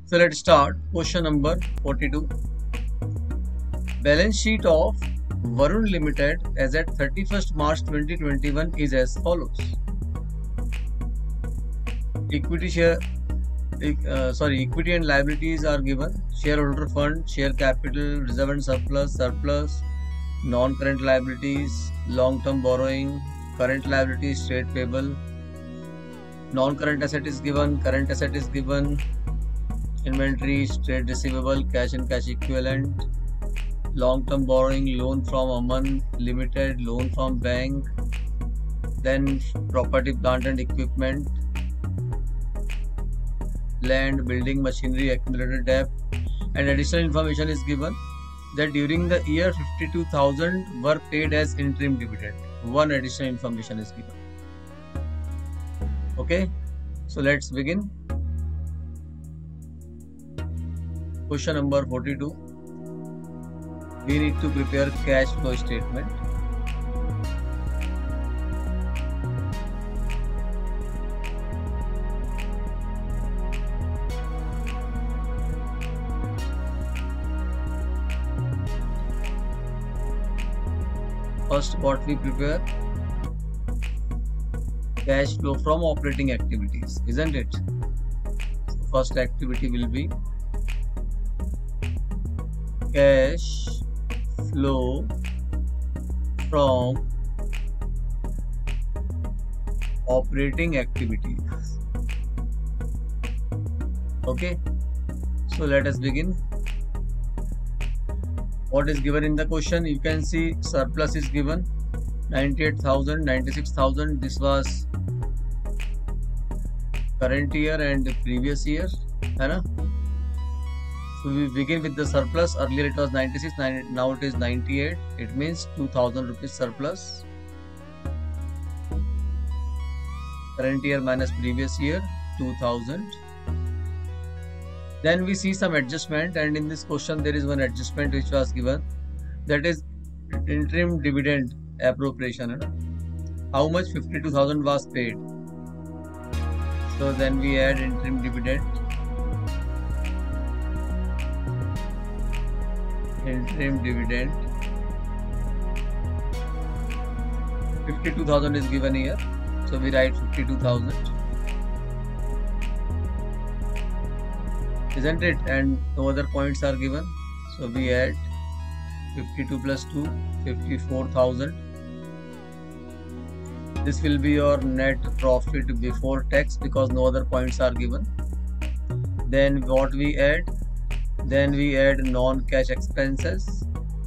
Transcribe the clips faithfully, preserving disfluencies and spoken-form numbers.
So let's start. Question number forty-two. Balance sheet of Varun Limited as at thirty-first March twenty twenty-one is as follows. Equity share, uh, sorry, equity and liabilities are given. Shareholder fund, share capital, reserve and surplus, surplus, non-current liabilities, long-term borrowing, current liabilities, trade payable. Non-current asset is given, current asset is given, inventory, trade receivable, cash and cash equivalent, long-term borrowing, loan from Aman Limited, loan from bank, then property, plant and equipment, land, building, machinery, accumulated debt, and additional information is given that during the year fifty-two thousand were paid as interim dividend. One additional information is given. Okay, so let's begin. Question number forty-two. We need to prepare cash flow statement. First, what we prepare? Cash flow from operating activities, isn't it? So first activity will be cash flow from operating activities. Okay, so let us begin. What is given in the question? You can see surplus is given ninety-eight thousand, ninety-six thousand. This was current year and previous year, है ना? So we begin with the surplus. Earlier it was ninety-six, now it is ninety-eight. It means two thousand rupees surplus. Current year minus previous year, two thousand. Then we see some adjustment, and in this question there is one adjustment which was given, that is interim dividend appropriation. How much? fifty-two thousand was paid. So then we add interim dividend. Interim dividend. fifty-two thousand is given here. So we write fifty-two thousand. Isn't it? And no other points are given. So we add fifty-two plus two, fifty-four thousand. This will be your net profit before tax because no other points are given. Then what we add? Then we add non-cash expenses.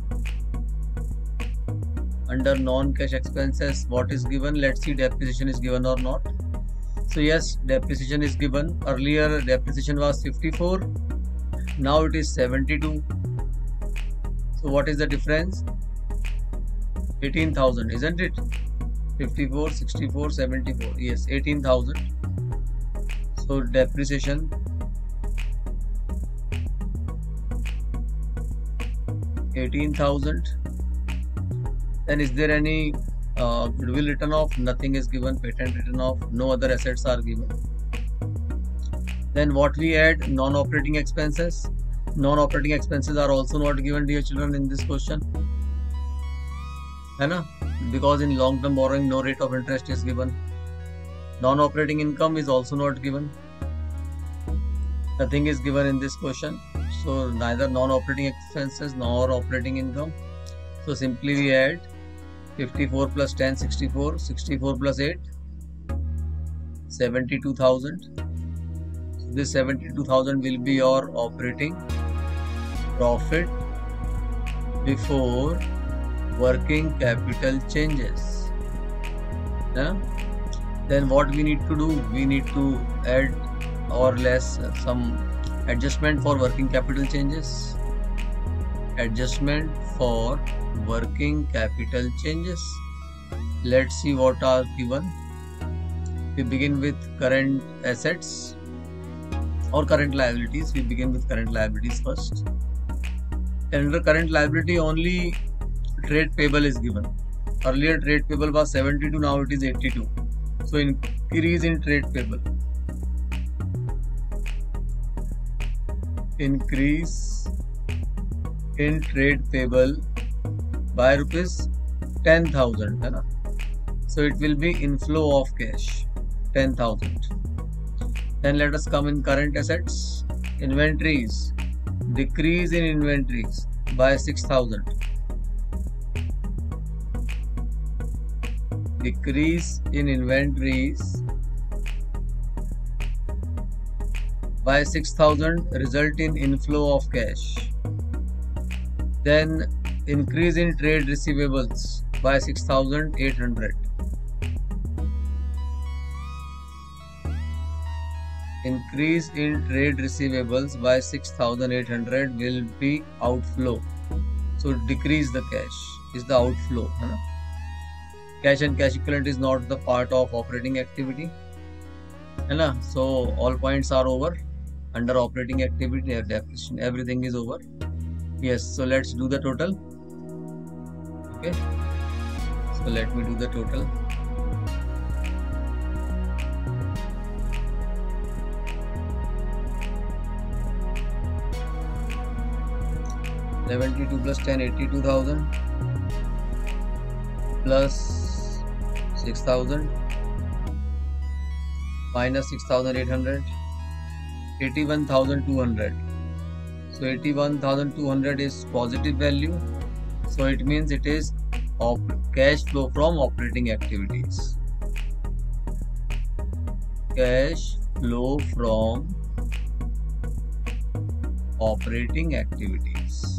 Under non-cash expenses, what is given? Let's see, depreciation is given or not. So yes, depreciation is given. Earlier depreciation was fifty-four. Now it is seventy-two. So what is the difference? eighteen thousand, isn't it? fifty-four, sixty-four, seventy-four. Yes, eighteen thousand. So depreciation eighteen thousand. Then is there any uh, goodwill written off? Nothing is given. Patent written off. No other assets are given. Then what we add? Non-operating expenses. Non-operating expenses are also not given, dear children, in this question. है ना? Because in long-term borrowing no rate of interest is given. Non-operating income is also not given. Nothing is given in this question. So neither non-operating expenses nor operating income. So simply we add fifty-four plus ten, sixty-four, sixty-four plus eight, seventy-two thousand. So this seventy-two thousand will be your operating profit before working capital changes. Yeah? Then what we need to do? We need to add or less some adjustment for working capital changes. Adjustment for working capital changes. Let's see what are given. We begin with current assets or current liabilities. We begin with current liabilities first. And under current liability only trade payable is given. Earlier trade payable was seventy-two, now it is eighty-two. So increase in trade payable. increase in trade payable by rupees ten thousand, है ना? So it will be inflow of cash, ten thousand. Then let us come in current assets. Inventories, decrease in inventories by six thousand. Decrease in inventories by six thousand result in inflow of cash. Then increase in trade receivables by six thousand eight hundred. Increase in trade receivables by six thousand eight hundred will be outflow. So decrease the cash is the outflow. है ना? Cash and cash equivalent is not the part of operating activity. है ना? So all points are over. Under operating activity, definition, everything is over. Yes, so let's do the total. Okay. So let me do the total. seventy-two plus ten, eighty-two thousand plus six thousand minus six thousand eight hundred, eighty-one thousand two hundred. So eighty-one thousand two hundred is positive value. So it means it is of cash flow from operating activities. Cash flow from operating activities.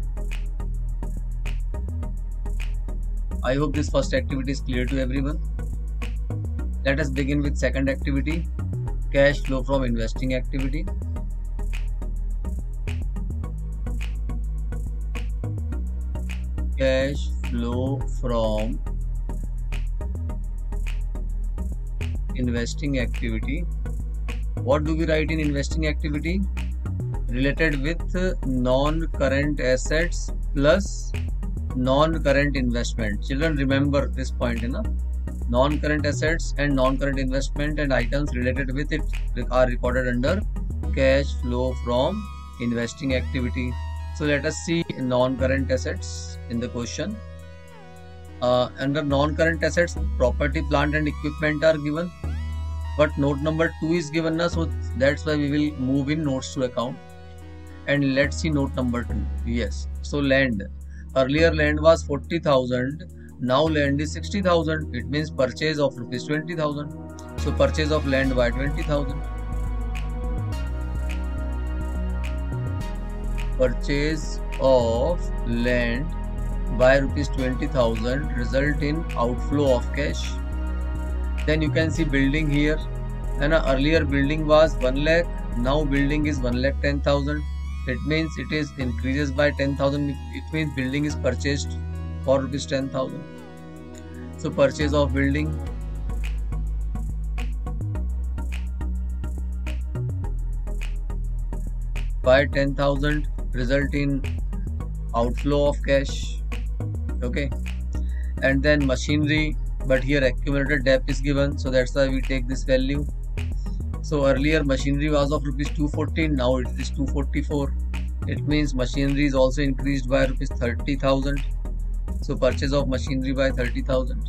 I hope this first activity is clear to everyone. Let us begin with second activity, cash flow from investing activity. Cash flow from investing activity. What do we write in investing activity? Related with non-current assets plus non-current investment. Children, remember this point, you know? Non-current assets and non-current investment and items related with it are recorded under cash flow from investing activity. So let us see non-current assets in the question. Uh, under non-current assets, property, plant and equipment are given, but note number two is given now, so that's why we will move in notes to account. And let's see note number two. Yes, so land. Earlier land was forty thousand, now land is sixty thousand. It means purchase of rupees twenty thousand. So purchase of land by twenty thousand. Purchase of land by rupees twenty thousand result in outflow of cash. Then you can see building here. And earlier building was one lakh, now building is one lakh ten thousand. It means it is increases by ten thousand. It means building is purchased for rupees ten thousand. So purchase of building by ten thousand result in outflow of cash. Okay, and then machinery, but here accumulated debt is given, so that's why we take this value. So earlier machinery was of rupees two fourteen, now it is two forty-four. It means machinery is also increased by rupees thirty thousand. So purchase of machinery by thirty thousand.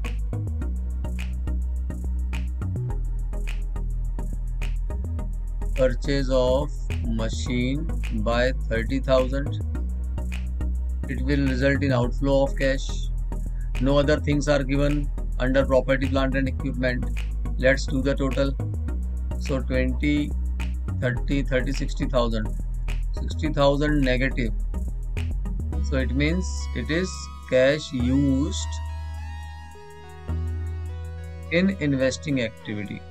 Purchase of machine by thirty thousand. It will result in outflow of cash. No other things are given under property, plant and equipment. Let's do the total. So twenty, thirty, thirty, sixty thousand. sixty thousand negative. So it means it is cash used in investing activity.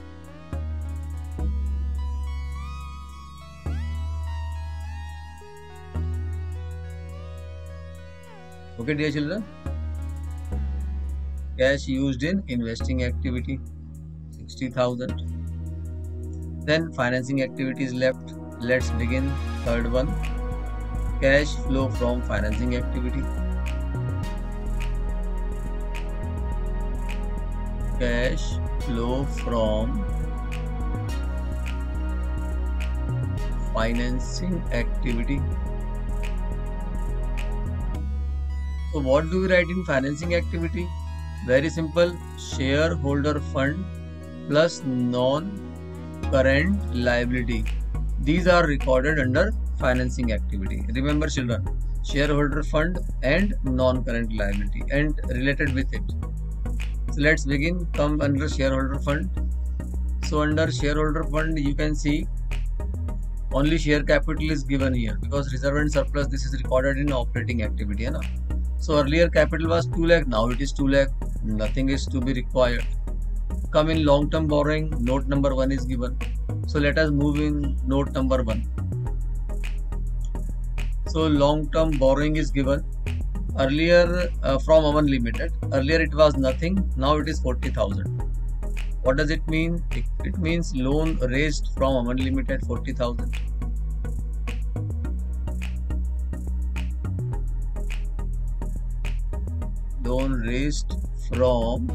Okay, dear children. Cash used in investing activity, sixty thousand. Then financing activity is left. Let's begin third one. Cash flow from financing activity. Cash flow from financing activity. So what do we write in financing activity? Very simple, shareholder fund plus non-current liability. These are recorded under financing activity. Remember children, shareholder fund and non-current liability and related with it. So let's begin. Come under shareholder fund. So under shareholder fund you can see only share capital is given here because reserve and surplus, this is recorded in operating activity. Hai na? So earlier capital was two lakh, now it is two lakh. Nothing is to be required. Come in long term borrowing, note number one is given. So let us move in note number one. So long term borrowing is given. Earlier uh, from Aman Limited, earlier it was nothing, now it is forty thousand. What does it mean? It, it means loan raised from Aman Limited forty thousand. Loan raised from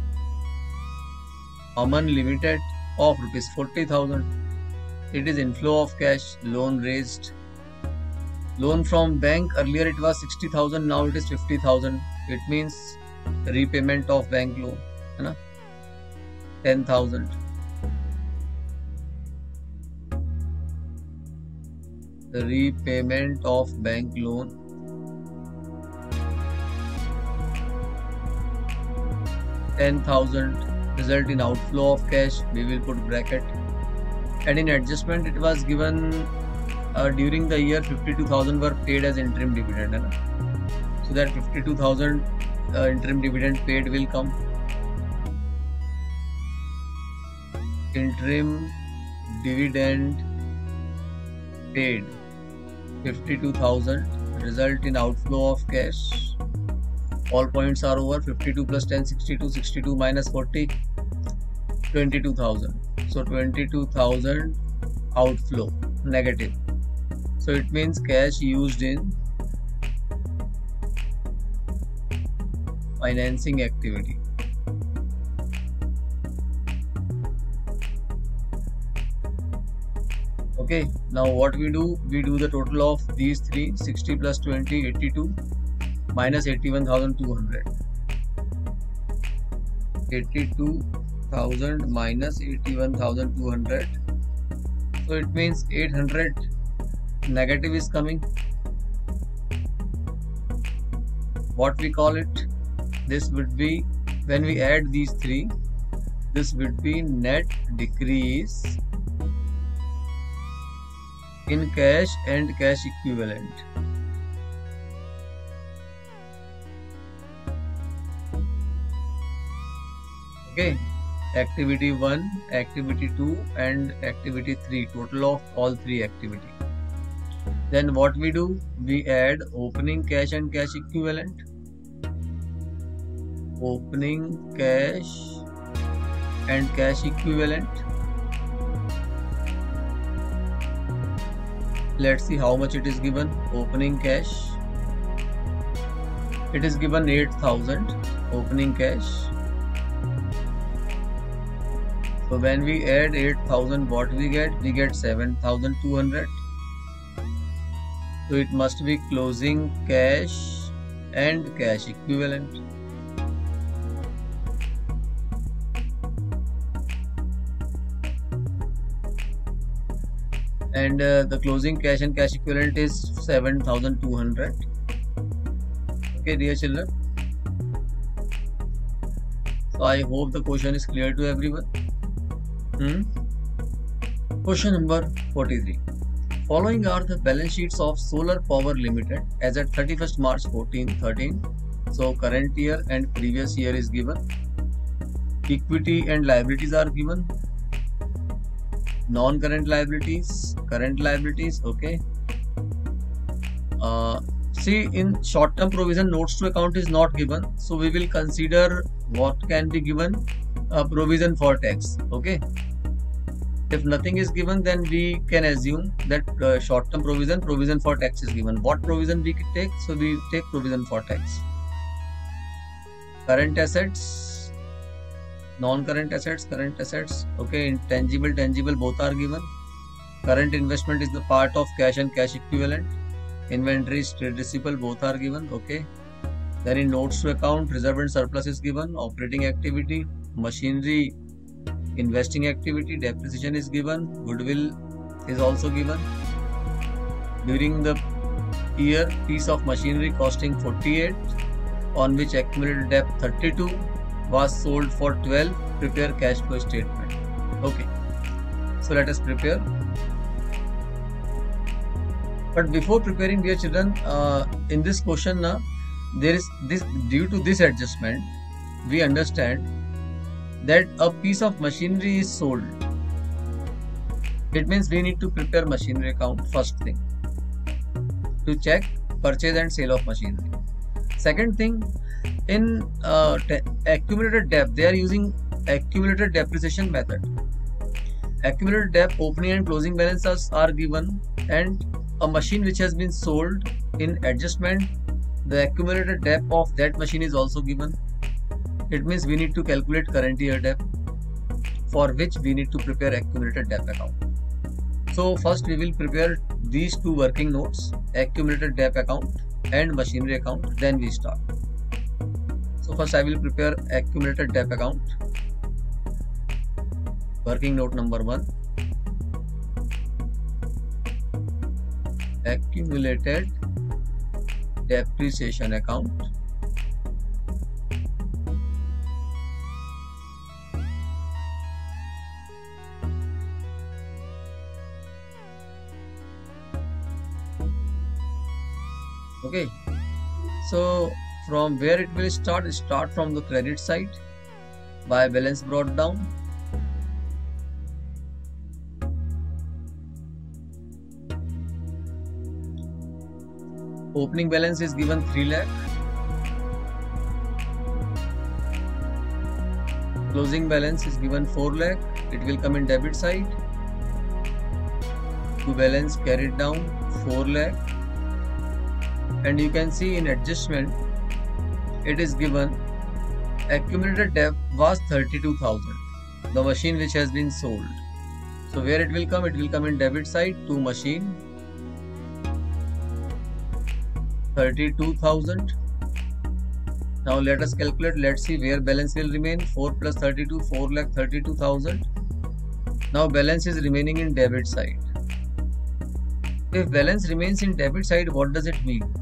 Aman Limited of rupees forty thousand. It is inflow of cash, loan raised. Loan from bank, earlier it was sixty thousand, now it is fifty thousand. It means repayment of bank loan, है ना? ten thousand. The repayment of bank loan. ten thousand result in outflow of cash, we will put bracket. And in adjustment it was given uh, during the year fifty-two thousand were paid as interim dividend. Hai na? So that fifty-two thousand uh, interim dividend paid will come. Interim dividend paid fifty-two thousand result in outflow of cash. All points are over. Fifty-two plus ten, sixty-two, sixty-two minus forty, twenty-two thousand. So twenty-two thousand outflow, negative. So it means cash used in financing activity. Okay, now what we do? We do the total of these three, sixty plus twenty, eighty-two minus eighty-one thousand two hundred. eighty-two thousand minus eighty-one thousand two hundred. So it means eight hundred negative is coming. What we call it? This would be, when we add these three, this would be net decrease in cash and cash equivalent. Okay, activity one, activity two and activity three, total of all three activity. Then what we do? We add opening cash and cash equivalent. Opening cash and cash equivalent. Let's see how much it is given. Opening cash, it is given eight thousand opening cash. So when we add eight thousand, what we get? We get seven thousand two hundred. So it must be closing cash and cash equivalent. And uh, the closing cash and cash equivalent is seven thousand two hundred. Okay, dear children. So I hope the question is clear to everyone. Hmm? Question number forty-three. Following are the balance sheets of Solar Power Limited as at thirty-first March fourteen thirteen. So current year and previous year is given. Equity and liabilities are given. Non-current liabilities, current liabilities, okay. Uh, see, in short-term provision, notes to account is not given, so we will consider what can be given, uh, provision for tax, okay. If nothing is given, then we can assume that uh, short-term provision, provision for tax is given. What provision we can take? So we take provision for tax. Current assets, non-current assets, current assets, okay. Intangible, tangible, both are given. Current investment is the part of cash and cash equivalent. Inventories, trade receivable, both are given. Okay. Then in notes to account, reserve and surplus is given. Operating activity, machinery, investing activity, depreciation is given. Goodwill is also given. During the year, piece of machinery costing forty-eight, on which accumulated debt thirty-two, was sold for twelve. Prepare cash flow statement. Okay. So let us prepare. But before preparing, dear children, uh, in this question now, there is this, due to this adjustment, we understand that a piece of machinery is sold. It means we need to prepare machinery account first thing to check purchase and sale of machinery. Second thing, in uh, accumulated debt, they are using accumulated depreciation method. Accumulated debt opening and closing balances are given, and a machine which has been sold, in adjustment the accumulated debt of that machine is also given. It means we need to calculate current year debt, for which we need to prepare accumulated debt account. So first we will prepare these two working notes, accumulated debt account and machinery account, then we start. So first I will prepare accumulated debt account. Working note number one. Accumulated depreciation account. Okay, so from where it will start? Start from the credit side by balance brought down. Opening balance is given three lakh. Closing balance is given four lakh. It will come in debit side. To balance carried down four lakh. And you can see in adjustment, it is given accumulated debt was thirty-two thousand. The machine which has been sold. So where it will come? It will come in debit side to machine. thirty-two thousand. Now let us calculate. Let's see where balance will remain. four plus thirty-two, four lakh thirty-two thousand. Now balance is remaining in debit side. If balance remains in debit side, what does it mean?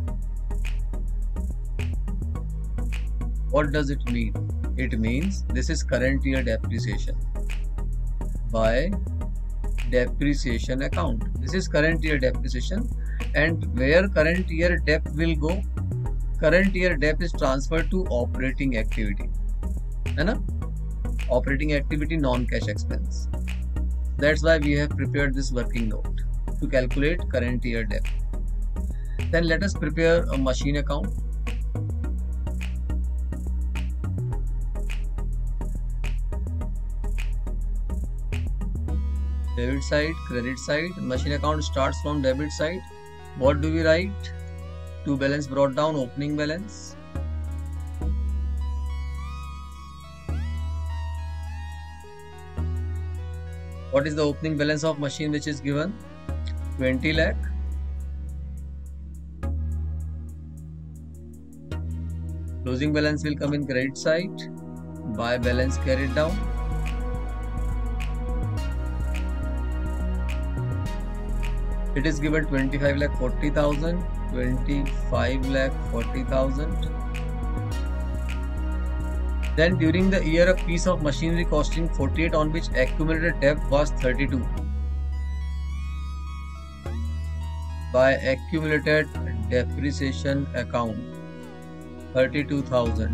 What does it mean? It means this is current year depreciation by depreciation account. This is current year depreciation, and where current year debt will go? Current year debt is transferred to operating activity. है ना? Operating activity non-cash expense. That's why we have prepared this working note to calculate current year debt. Then let us prepare a machine account. Debit side, credit side. Machine account starts from debit side. What do we write? To balance brought down, opening balance. What is the opening balance of machine which is given? twenty lakh. Closing balance will come in credit side by balance carried down. It is given twenty-five lakh forty thousand, twenty-five lakh forty thousand. Then during the year, a piece of machinery costing forty-eight, on which accumulated debt was thirty-two. By accumulated depreciation account, thirty-two thousand.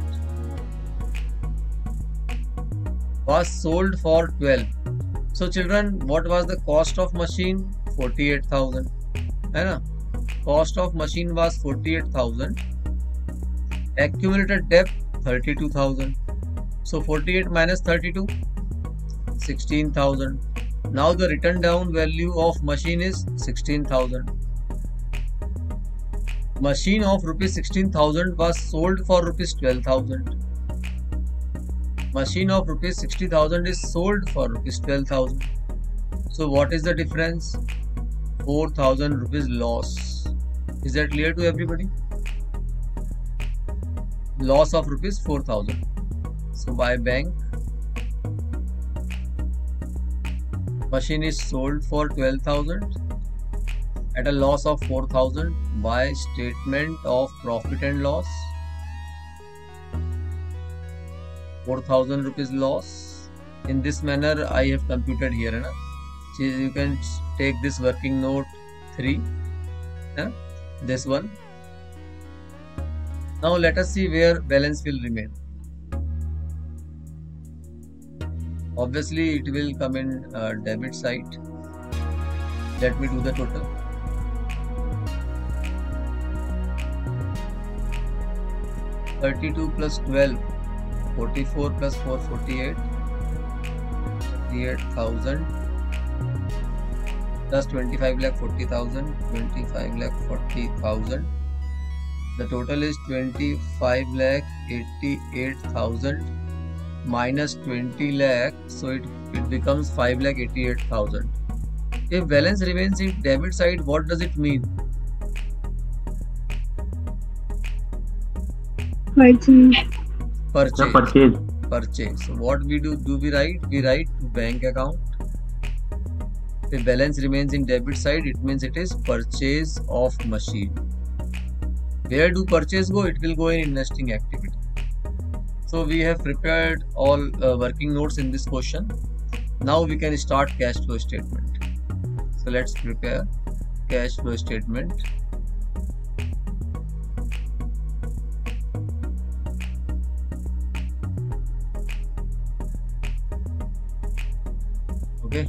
Was sold for twelve. So children, what was the cost of machine? forty-eight thousand. है ना? Cost of machine was forty-eight thousand. Accumulated debt thirty-two thousand. So forty-eight minus thirty-two, sixteen thousand. Now the written down value of machine is sixteen thousand. Machine of rupees sixteen thousand was sold for rupees twelve thousand. Machine of rupees sixty thousand is sold for rupees twelve thousand. So what is the difference? four thousand rupees loss. Is that clear to everybody? Loss of rupees four thousand. So by bank, machine is sold for twelve thousand at a loss of four thousand. By statement of profit and loss, four thousand rupees loss. In this manner I have computed here, na? So you can take this working note three, na? This one. Now let us see where balance will remain. Obviously it will come in uh, debit side. Let me do the total. thirty-two plus twelve, forty-four plus four, forty-eight, forty-eight thousand plus twenty-five lakh forty thousand, twenty-five lakh forty thousand. The total is twenty-five lakh eighty-eight thousand minus twenty lakh, so it, it becomes five lakh eighty-eight thousand. If balance remains in debit side, what does it mean? Purchase. Purchase. Purchase. Purchase. So what we do? Do we write? We write to bank account. If balance remains in debit side, it means it is purchase of machine. Where do purchase go? It will go in investing activity. So we have prepared all uh, working notes in this question. Now we can start cash flow statement. So let's prepare cash flow statement. Okay.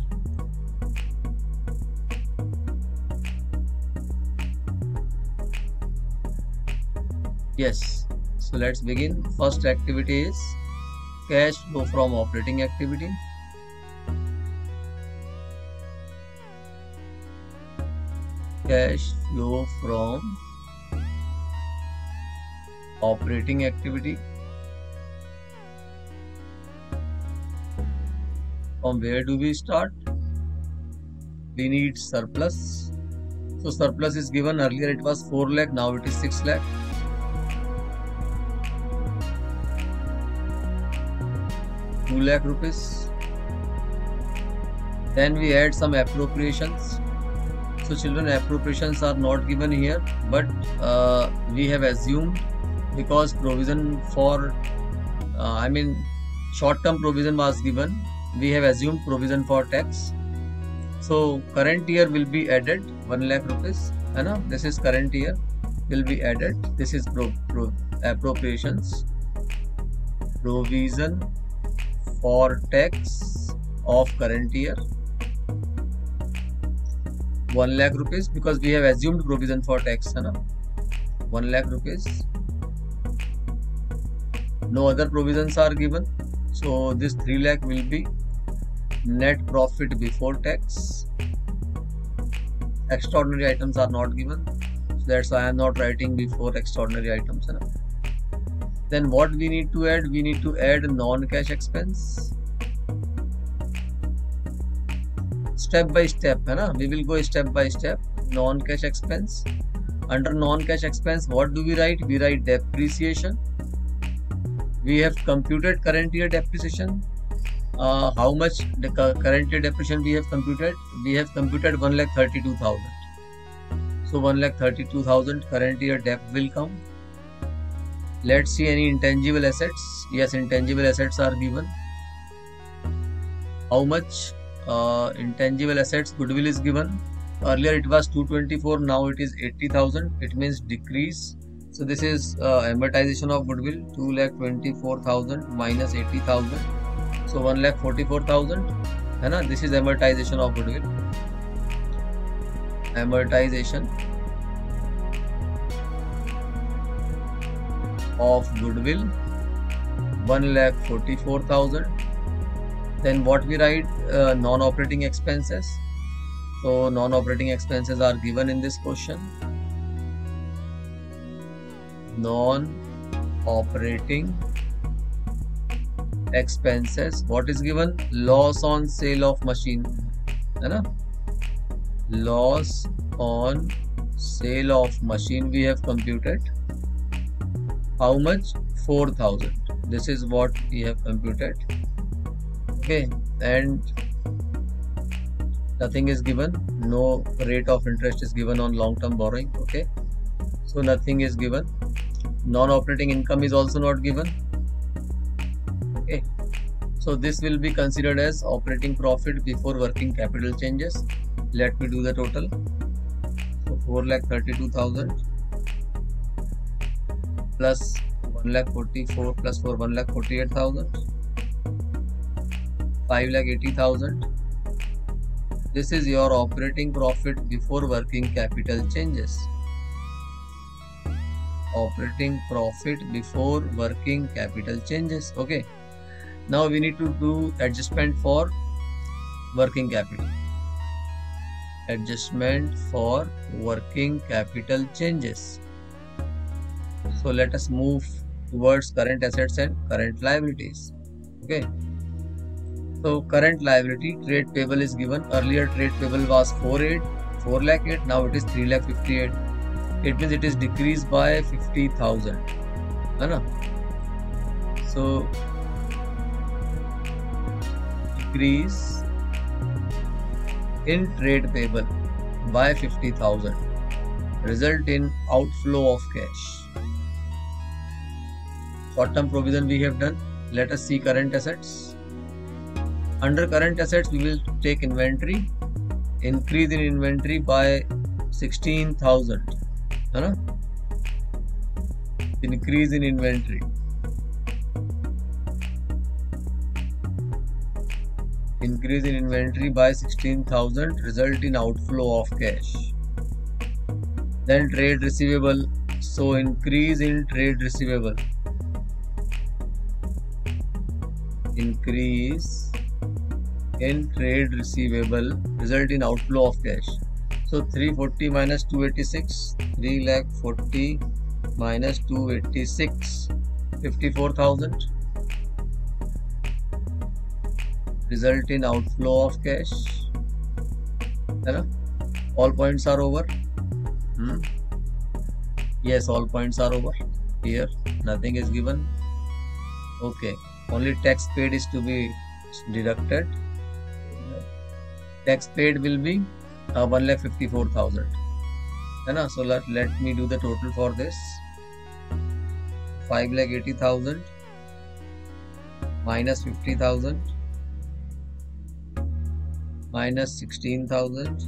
Yes. So let's begin. First activity is cash flow from operating activity. Cash flow from operating activity. From where do we start? We need surplus. So surplus is given. Earlier it was four lakh, now it is six lakh. two lakh rupees. Then we add some appropriations. So children, appropriations are not given here, but uh, we have assumed, because provision for uh, I mean short term provision was given, we have assumed provision for tax. So current year will be added one lakh rupees. You know, this is current year will be added. This is pro, pro, appropriations. Provision for tax of current year one lakh rupees, because we have assumed provision for tax. You know, one lakh rupees. No other provisions are given. So this three lakh will be net profit before tax. Extraordinary items are not given, so that's why I am not writing before extraordinary items. Enough. Then what we need to add? We need to add non-cash expense. Step by step, है ना? We will go step by step. Non-cash expense. Under non-cash expense, what do we write? We write depreciation. We have computed current year depreciation. Uh, how much the current year depreciation we have computed? We have computed one lakh thirty-two thousand. So one lakh thirty-two thousand current year debt will come. Let's see any intangible assets. Yes, intangible assets are given. How much? Uh, intangible assets, goodwill is given. Earlier it was two twenty-four, now it is eighty thousand. It means decrease. So this is uh, amortization of goodwill, two lakh twenty-four thousand minus eighty thousand. So one lakh forty-four thousand. है ना? This is amortization of goodwill. Amortization of goodwill, one lakh forty-four thousand. Then what we write? Uh, non-operating expenses. So non-operating expenses are given in this question. Non-operating expenses. What is given? Loss on sale of machine. है ना. Loss on sale of machine we have computed. How much? four thousand. This is what we have computed. Okay, and nothing is given. No rate of interest is given on long term borrowing. Okay, so nothing is given. Non-operating income is also not given. Okay, so this will be considered as operating profit before working capital changes. Let me do the total. So four lakh thirty-two thousand plus one lakh forty-four plus four, one lakh forty-eight thousand, five lakh eighty thousand. This is your operating profit before working capital changes. Operating profit before working capital changes. Okay, now we need to do adjustment for working capital. Adjustment for working capital changes. So let us move towards current assets and current liabilities. Okay, so current liability, trade payable is given. Earlier trade payable was four lakh eight, now it is three lakh fifty-eight. It means it is decreased by fifty thousand, है ना. So decrease in trade payable by fifty thousand result in outflow of cash. Short term provision we have done. Let us see current assets. Under current assets we will take inventory. Increase in inventory by sixteen thousand, है ना. Increase in inventory. Increase in inventory by sixteen thousand result in outflow of cash. Then trade receivable. So increase in trade receivable. Increase in trade receivable result in outflow of cash. So three forty minus two eighty-six, three lakh forty minus two eighty-six, fifty-four thousand. Result in outflow of cash. है ना? All points are over. Hmm? Yes, all points are over. Here nothing is given. Okay, only tax paid is to be deducted. Tax paid will be uh, one lakh fifty-four thousand. है ना? So let, let me do the total for this. five lakh eighty thousand minus fifty thousand minus sixteen thousand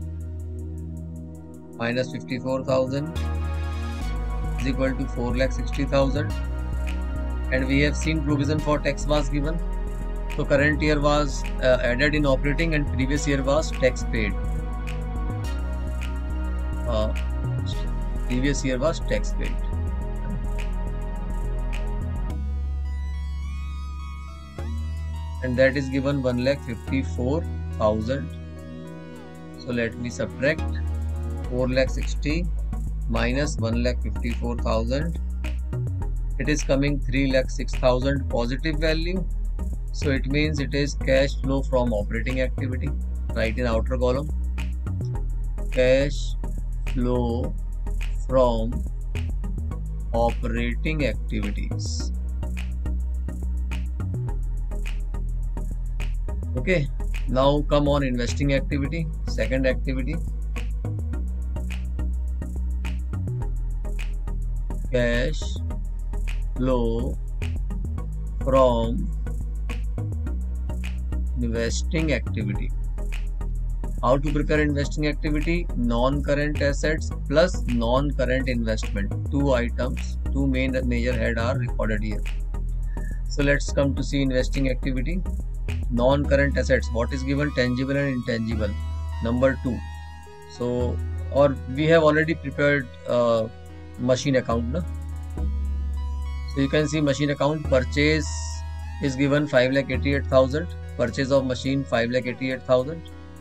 minus fifty-four thousand is equal to four lakh sixty thousand. And we have seen provision for tax was given. So current year was uh, added in operating and previous year was tax paid. Uh, previous year was tax paid. And that is given one lakh fifty-four thousand. So let me subtract four lakh sixty minus one lakh fifty-four thousand. It is coming three lakh six thousand positive value. So it means it is cash flow from operating activity. Write in outer column. Cash flow from operating activities. Okay, now come on investing activity, second activity. Cash flow from investing activity. How to prepare investing activity? Non-current assets plus non-current investment. Two items, two main major head are recorded here. So let's come to see investing activity. Non-current assets. What is given? Tangible and intangible. Number two. So, or we have already prepared uh, machine account. No? So you can see machine account. Purchase is given five lakh eighty-eight thousand. Purchase of machine five lakh eighty-eight thousand.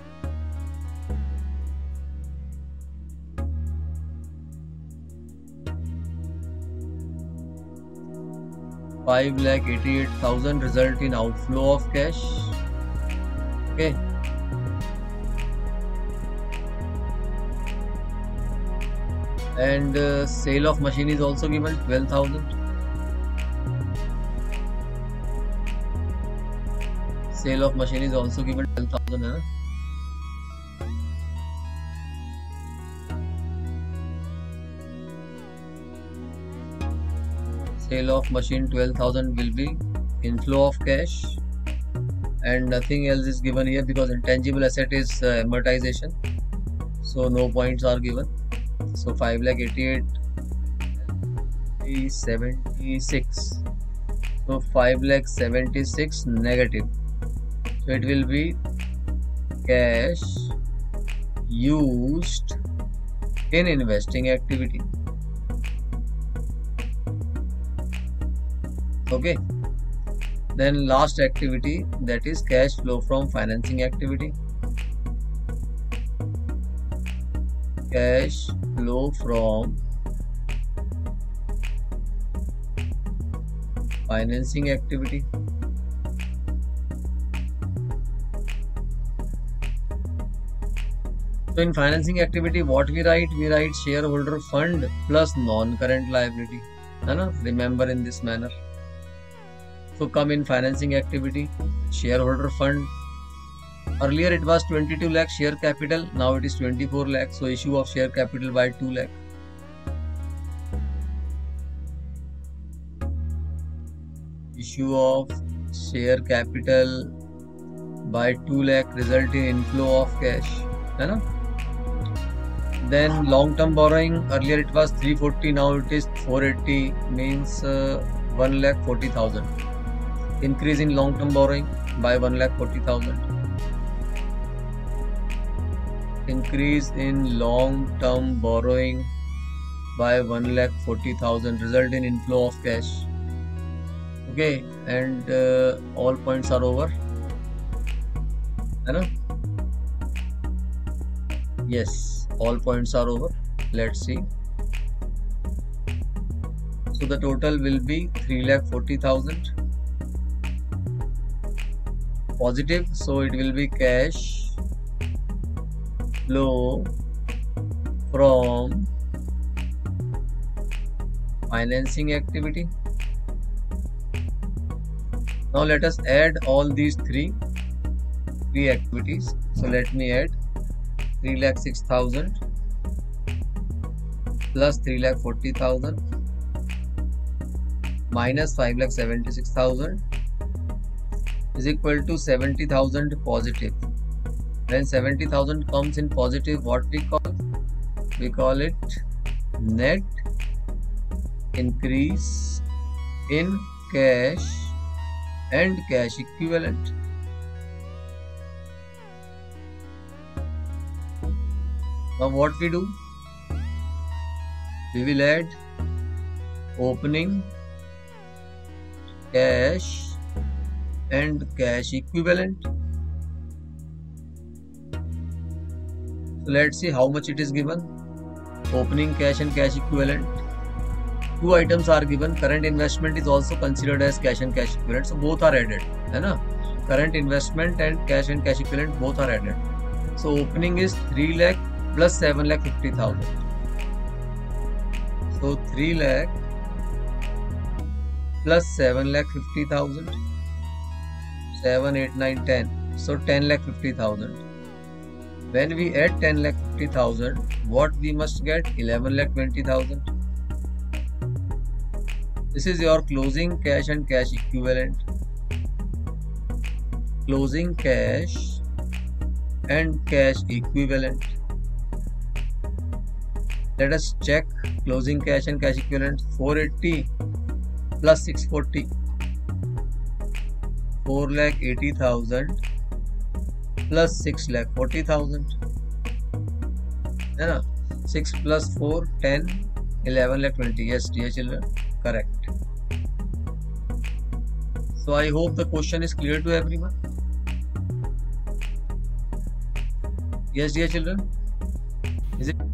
five lakh eighty-eight thousand result in outflow of cash. Okay. And uh, sale of machine is also given twelve thousand. Sale of machine is also given twelve thousand. Huh? Sale of machine twelve thousand will be inflow of cash, and nothing else is given here because intangible asset is uh, amortization, so no points are given. So five lakh eighty-eight is seventy-six, so five lakh seventy-six negative, so it will be cash used in investing activity. Okay, then last activity, that is cash flow from financing activity. Cash flow from financing activity. So in financing activity, what we write? We write shareholder fund plus non-current liability. Right? Remember in this manner. So come in financing activity, shareholder fund. Earlier it was twenty-two lakh share capital, now it is twenty-four lakh. So issue of share capital by two lakh. Issue of share capital by two lakh result in inflow of cash. Right? Then long term borrowing, earlier it was three forty, now it is four eighty, means uh, one lakh forty thousand. Increase in long term borrowing by one lakh forty thousand. Increase in long term borrowing by one lakh forty thousand, result in inflow of cash. Okay, and uh, all points are over. Right? Yes, all points are over. Let's see. So the total will be three lakh forty thousand. Positive, so it will be cash flow from financing activity. Now let us add all these three three activities. So let me add three lakh six thousand plus three lakh forty thousand minus five lakh seventy-six thousand is equal to seventy thousand positive. When seventy thousand comes in positive, what we call? We call it net increase in cash and cash equivalent. Now what we do? We will add opening cash and cash equivalent. So let's see how much it is given. Opening cash and cash equivalent. Two items are given. Current investment is also considered as cash and cash equivalent. So both are added. है ना? Current investment and cash and cash equivalent both are added. So opening is three lakh plus seven lakh fifty thousand. So three lakh plus seven lakh fifty thousand. seven, eight, nine, ten. So ten lakh fifty thousand. When we add ten lakh fifty thousand, what we must get? eleven lakh twenty thousand. This is your closing cash and cash equivalent. Closing cash and cash equivalent. Let us check closing cash and cash equivalent. four eighty plus six forty. four lakh eighty thousand plus six lakh forty thousand. Yeah, six plus four, ten, eleven lakh twenty. Yes, dear children, correct. So I hope the question is clear to everyone. Yes, dear children, is it?